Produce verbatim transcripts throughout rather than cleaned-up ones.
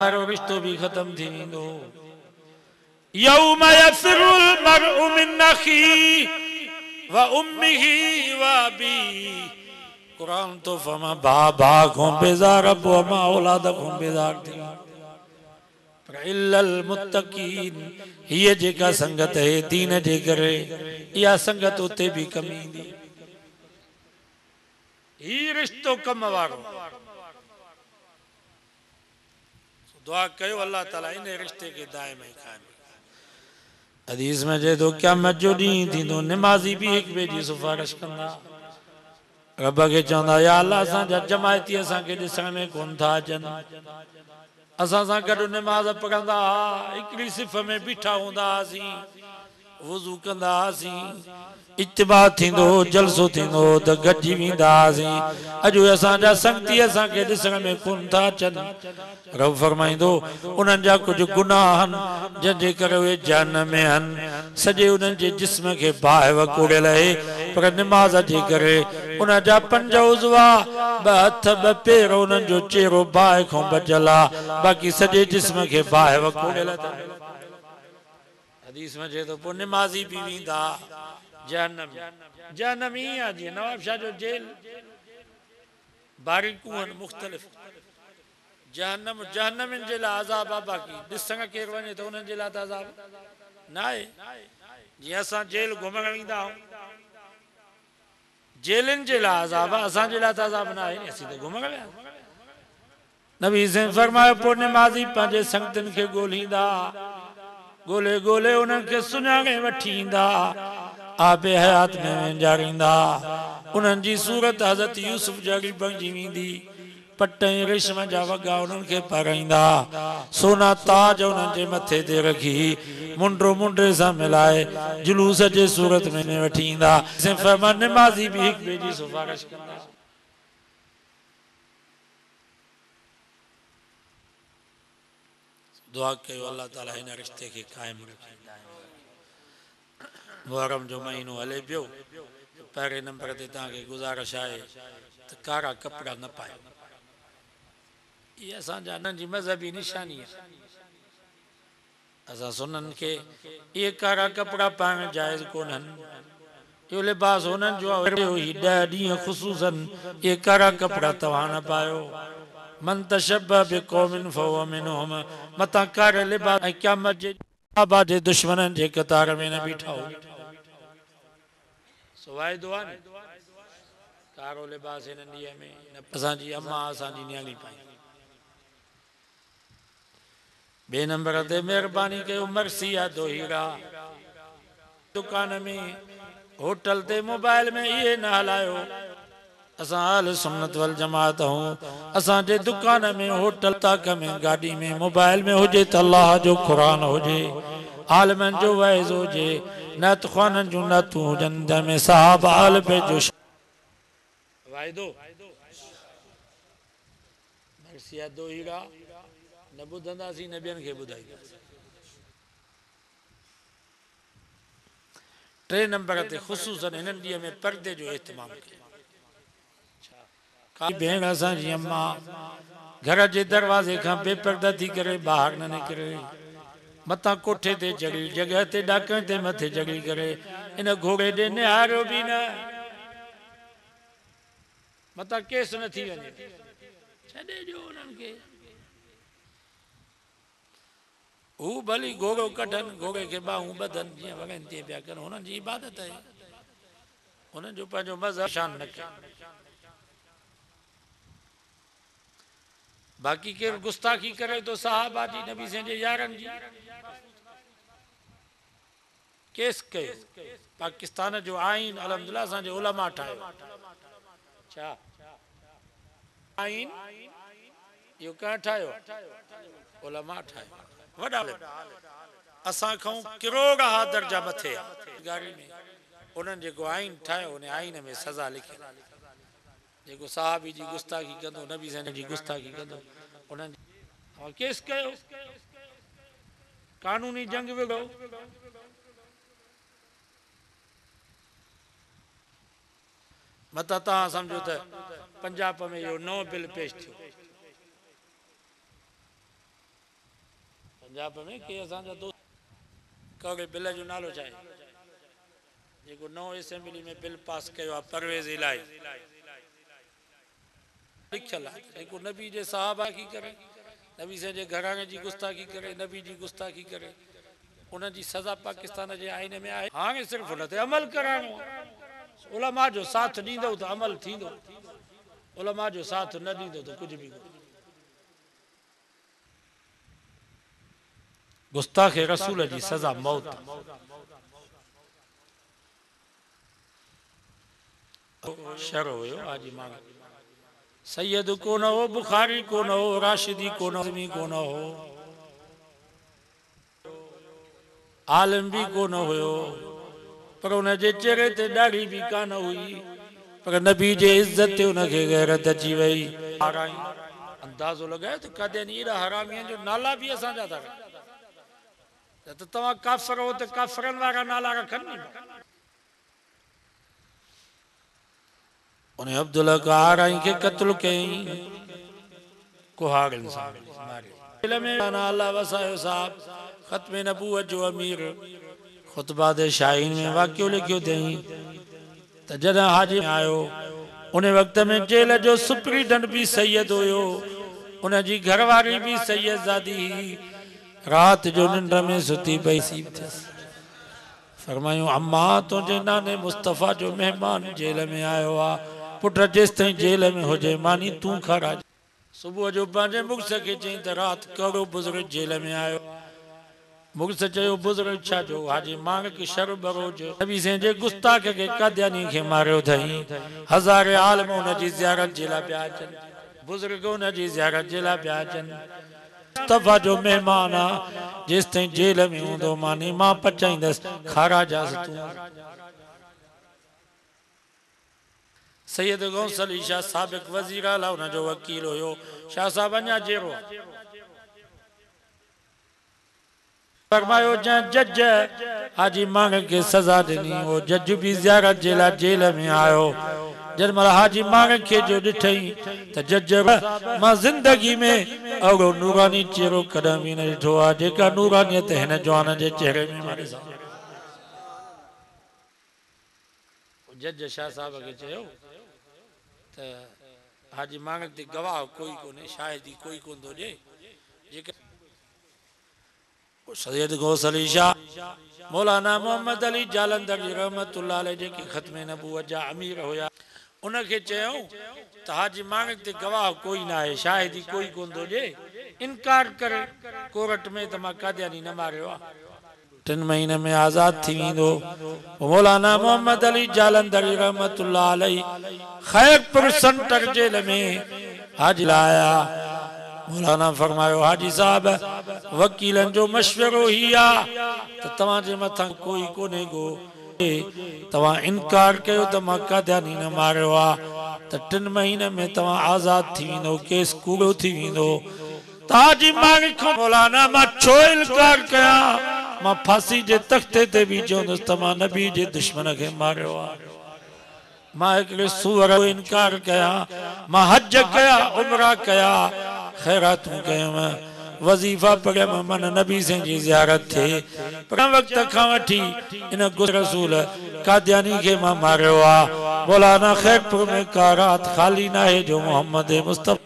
हमारो रिश्तो भी खत्म थी वेंदो। यौम यफिरुल मरउ मिन अखी व उम्मिही व अबी। कुरान तो फमा बा बा को बेजार अब मा औलाद को बेजार थी। पर इल्लल मुत्तकीन ये जेका संगत है दीन जे करे या संगत उते भी कमी दी। ही रिश्तो कम वारो। दुआ कयो अल्लाह ताला इन रिश्ते के दायम कायम। हदीस में जे तो क्या मजो दी थी तो नमाजी भी एक बे जी सिफारिश कंदा। रब के चवंदा या अल्लाह असां जा जमायती असां के दिसण में कोन था अचन। असां सां गॾु नमाज पढ़ंदा हिकिड़ी सिफ़ में बीठा हूंदा हुआसीं वुज़ू कंदा हुआसीं इत्तिबा थींदो जलसो थींदो त गॾिजी वेंदा हुआसीं। अॼु असांजा संगती असांखे ॾिसण में कोन था अचनि। रब फरमाईंदो उन्हनि जा कुझु गुनाह आहिनि जंहिंजे करे उहे जहन्नम में आहिनि। सॼे उन्हनि जे जिस्म खे बाहि वकोड़ियल आहे पर निमाज़ जे करे उन जा पंज उज़वा ॿ हथ ॿ पेर उन्हनि जो चेहरो बाहि खां बचियल आहे बाक़ी सॼे जिस्म के बाहि वकोड़ियल अथनि। हदीस में चए थो पोइ निमाज़ी बि वेंदा जहन्नम। जहन्नम ईअं आहे जीअं नवाब शाह जो जेल बारीक़ूं आहिनि मुख़्तलिफ़। जहन्नम जहन्नमिन जे लाइ अज़ाब आहे बाक़ी ॾिसण केरु वञे त उन्हनि जे लाइ त अज़ाब न आहे। जीअं असां जेल घुमण वेंदा आहियूं जेलनि जे लाइ अज़ाब आहे असांजे लाइ त अज़ाब न आहे असीं त घुमण विया। नबी से फरमायो पोइ निमाज़ी पंहिंजे संगतनि खे ॻोल्हींदा ॻोल्हे ॻोल्हे उन्हनि खे सुञाणे वठी ईंदा आबे हयात में वेंजारींदा। उन्हनि जी सूरत हज़रत यूसुफ जहिड़ी बणिजी वेंदी। पट ऐं रेशम जा वॻा उन्हनि खे पाराईंदा सोना ताज उन्हनि जे मथे ते रखी मुंडो मुंडे सां मिलाए जुलूस जे सूरत में वठी ईंदा। निमाज़ी बि हिक ॿिए जी सिफारिश कंदा। दुआ कयो अल्लाह ताला हिन रिश्ते खे क़ाइम रखे। मुहर्रम जो महीनो हले पियो पहिरें नंबर ते तव्हांखे गुज़ारिश आहे त कारा कपिड़ा न पायो। इहा असांजा हिननि जी मज़हबी निशानी आहे। असां सुननि खे इहे कारा कपिड़ा पाइण जाइज़ कोन्हनि। इहो लिबास हुननि जो ॾह ॾींहं ख़ुशूसन इहे कारा कपिड़ा तव्हां न पायो। मन तशब्बह बिक़ौमिन फहुव मिनहुम। मतां कारे लिबास ऐं क़यामत जे आबा जे दुश्मननि जे कतार में न बीठा हो। सवाइ दुआ न कारो लिबास हिन ॾींहं में असांजी अम्मा असांजी न्याणी पाई। ॿिए नंबर ते महिरबानी कयो मर्सिया दोहीरा दुकान में होटल ते मोबाइल में इहे न हलायो। असां अहल सुन्नत वल जमात हूं असांजे दुकान में होटल ताक में गाॾी में मोबाइल में हुजे त अल्लाह जो क़ुरान हुजे आलमनि जो वैज़ हुजे नत ख़्वाननि जूं नतूं हुजनि जंहिंमें साहब आल पे जो वाइदो मर्सिया दोहीरा न ॿुधंदासीं न ॿियनि खे ॿुधाईंदासीं। टे नंबर ते ख़ुशूसन हिननि ॾींहं में पर्दे जो इस्तेमाल कयो। भेण असांजी अम्मा घर जे दरवाज़े खां बेपर्दा थी करे ॿाहिरि न निकिरे। मतां कोठे ते चढ़ी जॻह ते ॾाकण ते मथे चढ़ी करे इन घोड़े ॾे निहारियो बि न मतां केस न थी वञे छॾे ॾियो उन्हनि खे। हू भली घोड़ो कढनि घोड़े खे ॿाहूं ॿधनि जीअं वॻनि तीअं पिया कनि हुननि जी इबादत आहे। हुननि जो पंहिंजो मज़हब शान न कयो। बाक़ी केरु गुस्ताखी करे तो साहबा जी नबी से जे यारनि जी केस कयो। पाकिस्तान जो आइन अल्हम्दुलिल्लाह असांजे उलमा ठाहियो। छा आइन इहो कंहिं ठाहियो उलमा ठाहियो। वॾा असां खां किरोड़ हा दर्जा मथे गाड़ी में उन्हनि जेको आइन ठाहियो उन आइन में सज़ा लिखियलु जेको साहबी जी गुस्ताखी कंदो नबी सन जी गुस्ताखी कंदो उन्हनि केस कयो कानूनी जंग विड़ो। मतां तव्हां सम्झो त पंजाब में इहो नओं बिल पेश थियो पंजाब में के असांजा दोस्त कहिड़े बिल जो नालो छा आहे जेको नओं असेंबली में बिल पास कयो आहे परवेज़ इलाही लिखियल आहे जेको नबी जे साहबा की करे नबी साईं जे घराणे जी गुस्ताखी करे नबी जी गुस्ताखी करे उन जी सज़ा पाकिस्तान जे आईने में आहे हाणे सिर्फ़ु उन ते अमल कराइणो आहे उलमा जो साथ ॾींदो त अमल थींदो उलमा जो साथ न ॾींदो त कुझु बि कोन्हे गुस्ताख रसूल जी सज़ा मौत शर हुयो हाजी मांग सैयद कोन हो बुखारी कोन हो राशिदी कोन हो कोन हो आलम भी कोन हुयो पर उनजे चेहरे ते ॾाढ़ी भी कान हुई पर नबी जे इज्जत ते उनखे गैरत अची वई अंदाज़ो लॻायो त कादियानी एॾा हरामियुनि जो नाला भी असांजा था त तव्हां काफ़िर हो त काफ़िरनि वारा नाला रखनि उन अब्दुल्ला कारई के क़त्ल कयईं कुहाड़नि सां मारे में अल्लाह वसायो साहब ख़त्म नबूवत जो अमीर खुतबा दे शाहीन में वाक़ियो लिखियो अथई त जॾहिं हाजी आयो उन वक़्त में जेल जो सुप्रीडेंट भी सैयद हुयो उन जी घरवारी भी सैयदजादी हुई रात जो निंड में सुती पई सी फरमायूं अम्मा तुझे नाने मुस्तफ़ा जो मेहमान जेल में आयो आ पुट जेस ताईं जेल में हुजे मानी तू खड़ा सुबह जो पंहिंजे मुड़ुस खे चई त रात कहिड़ो बुज़ुर्ग जेल में आयो मुड़ुस चयो बुज़ुर्ग छा जो हाजी मांग के शर बरोज नबी साईं जे गुस्ताख के कादियानी के मारियो अथई हज़ारे आलम उन जी ज़ियारत जे लाइ पिया अचनि बुज़ुर्ग उन जी ज़ियारत जे लाइ पिया अचनि मुस्तफ़ा जो मेहमान आ जेस ताईं जेल में हूंदो मानी मां पचाईंदसि खाराजास तू सैयद गौसल ईशा साबिक वज़ीर आला उन जो वकील हुयो शाह साहब अञा जेरो फरमायो जंहिं जज हाजी मांग के सज़ा ॾिनी वो जज भी ज़ियारत जे लाइ जेल में आयो जॾहिं महिल हाजी मांग के जो ॾिठई त जज मां ज़िंदगी में अहिड़ो नूरानी चेहरो कॾहिं बि न ॾिठो आहे जेका नूरानियत हिन जवान जे चेहरे में मां ॾिसां जज शाह साहब खे चयो त हाजी मांग ते गवाह कोई कोन्हे शाहिदी कोई कोन थो ॾिए जेके सैयद गौसल शाह मौलाना मोहम्मद अली जालंधर जी रहमतुल्लाह अलैह जेके ख़त्म नबूवत जा अमीर हुया उनखे चयो त हाजी मांग ते गवाह कोई न आहे शाहिदी कोई कोन थो ॾिए इनकार करे कोर्ट में त मां कादियानी न मारियो आहे टिन महीने में आज़ाद थी वेंदो मौलाना मोहम्मद अली जालंधर रहमतुल्लाह अलैह खैरपुर सेंटर जेल में हाजिर आया मौलाना फरमायो हाजी साहब वकीलन जो मशवरो ही आ त तव्हां जे मथां कोई कोन्हे को तव्हां इनकार कयो त मां कादियानी न मारियो आहे त टिन महीने में तव्हां आज़ाद थी वेंदो केस कूड़ो थी वेंदो ताजी मांग खां मौलाना मां छो इनकार कयां मां फांसी जे तख्ते ते भी चवंदुसि त मां नबी जे दुश्मन खे मारियो आहे मां हिकिड़े सूअर जो इनकार कयां मां हज कया उमरा कया ख़ैरातूं कयमि वज़ीफ़ा पढ़ियमि मन नबी साईं जी ज़ियारत थिए पर वक़्त खां वठी इन रसूल कादियानी खे मां मारियो आहे मौलाना खैरपुर में का रात ख़ाली न आहे जो मोहम्मद मुस्तफ़ा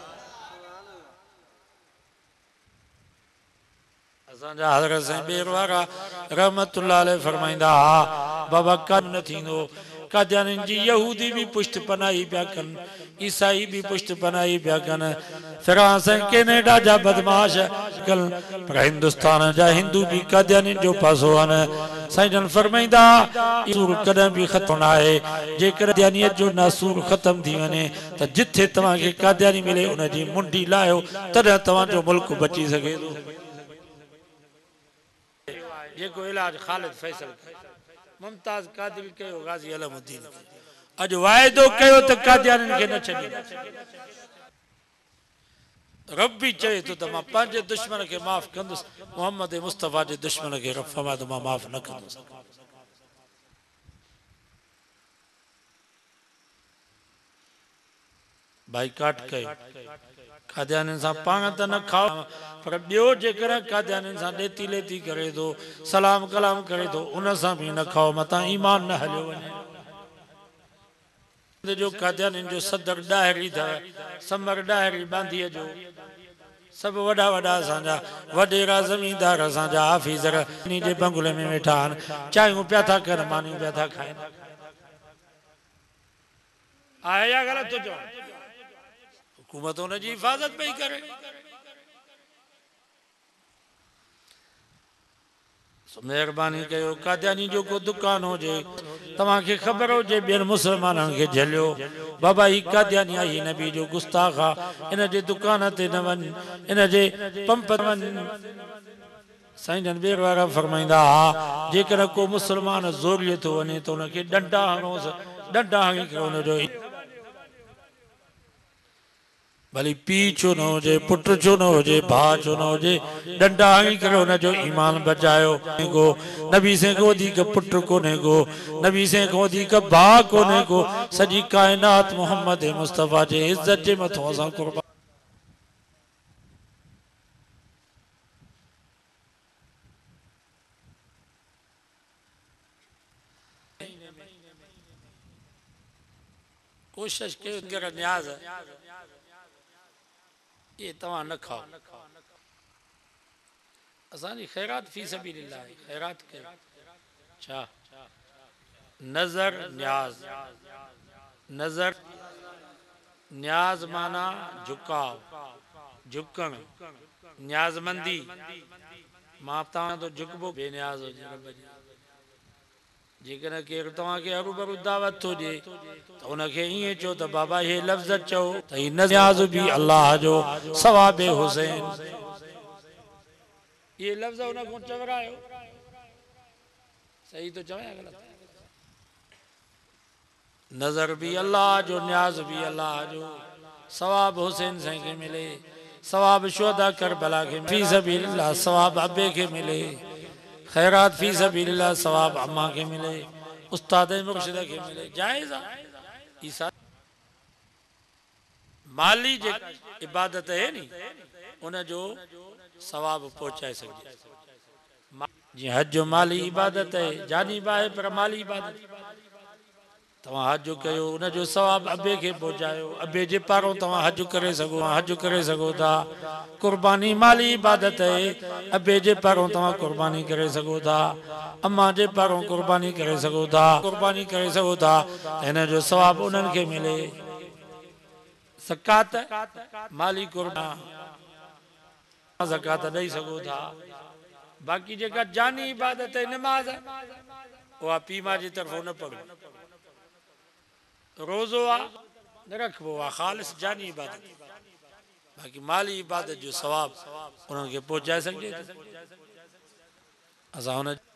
असांजा हज़रत साईं ॿेर वारा रहमतुल्लाह अलैह फरमाईंदा हा बाबा कम न थींदो कादियानी जी यहूदी भी पुष्ट पनाही पिया कनि ईसाई भी पुष्ट पनाही पिया कनि फ्रांस ऐं कैनेडा जा बदमाश कल पर हिंदुस्तान जा हिंदू भी कादियानी जो पासो आहिनि साईं जन फरमाईंदा सूर कॾहिं भी ख़त्म न आहे जेकर कादियानियत जो नासूर ख़त्म थी वञे त जिथे तव्हांखे कादियानी मिले उन जी मुंडी लाहियो तॾहिं तव्हांजो मुल्क बची सघे थो जेको इलाज ख़ालिद फैसल मुमताज कादिरी कयो गाज़ी अलमुद्दीन अज वाइदो कयो त कादियानिन खे न छॾींदा रब भी चए तो त मां पंहिंजे दुश्मन खे माफ़ कंदुसि मोहम्मद मुस्तफ़ा जे दुश्मन खे रब फरमाए त मां माफ़ न कंदुसि बाइकाट कयो कादियानी सां पाण त न खाओ पर ॿियो जेकर कादियानी सां ॾेती लेती करे थो सलाम कलाम करे थो उन सां बि न खाओ मतां ईमान न हलियो वञे जो कादियानी जो सदर ॾाहिरी अथव समर ॾाहिरी बांधीअ जो सब वॾा वॾा असांजा वॾेरा ज़मींदार असांजा हाफ़िज़र इन जे बंगले में वेठा आहिनि चांहियूं पिया था कनि मानियूं पिया था खाइनि आहे या ग़लति थो चवां हुकूमत हुनजी हिफ़ाज़त पई करे महिरबानी कयो कादियानी जो को दुकान हुजे तव्हांखे ख़बर हुजे ॿियनि मुस्लमाननि खे झलियो बाबा ही कादियानी आहे ही नबी जो गुस्ताख आहे इन जे दुकान ते न वञ इन जे पंप ते वञ साईं जन ॿेर वारा फरमाईंदा हा जेकर को मुस्लमान ज़ोरीअ थो वञे त हुनखे डंडा हणोसि डंडा हणी करे हुनजो भली पीउ छो न हुजे पुट छो न हुजे भाउ छो न हुजे डंडा हणी करे हुनजो ईमान बचायो को नबी से को वधीक पुट कोन्हे को नबी से को वधीक भाउ कोन्हे को सॼी काइनात मोहम्मद मुस्तफ़ा जे इज़त जे मथां असां कुर्बान कोशिश कयो न्याज़ ये तव्हां न खाओ असांजी ख़ैरात फी सबीलिल्लाह ख़ैरात कयो छा नज़र न्याज़ नज़र न्याज़ माना झुकाव झुकण न्याज़मंदी मां तव्हां तो झुकबो बेनियाज़ हुजे रब जी जेकर केरु तव्हांखे हरू भरू दावत थो ॾिए त उनखे ईअं चओ त बाबा हे लफ़्ज़ चओ त ही न्याज़ बि अल्लाह जो सवाबे हुसैन ये लफ़्ज़ उन खां चवरायो सही तो चवां ग़लति नज़र भी अल्लाह जो न्याज़ भी अल्लाह जो सवाब हुसैन साईं खे मिले सवाब शुहदा करबला खे फी सबीलिल्लाह सवाब अबे खे मिले खैरात फी सबीलिल्लाह सवाब अम्मा के मिले उस्ताद मुर्शिद के मिले जायज़ ईसा माली जे इबादत है नी उन जो सवाब पहुंचाए सके जी हज जो माली इबादत है जानी बा है पर माली इबादत तव्हां हज कयो उन जो सवाब अबे के पहुंचायो अबे जे पारों तव्हां हज करे सघो हज करे सघो था कुर्बानी माली इबादत है अबे जे पारों तव्हां कुर्बानी करे सघो था अम्मा जे पारों कुर्बानी करे सघो था कुर्बानी करे सघो था इन जो सवाब उन्हनि खे मिले ज़कात माली कुर्बानी ज़कात ॾेई सघो था बाक़ी जेका जानी इबादत है नमाज उहा पीउ माउ जी तरफ़ों न पढ़ो रोज़ो आ न रखबो आ खालिस जानी इबादत बाकी माली इबादत जो सवाब उन्हनि खे पहुचाए सघिजे असां हुन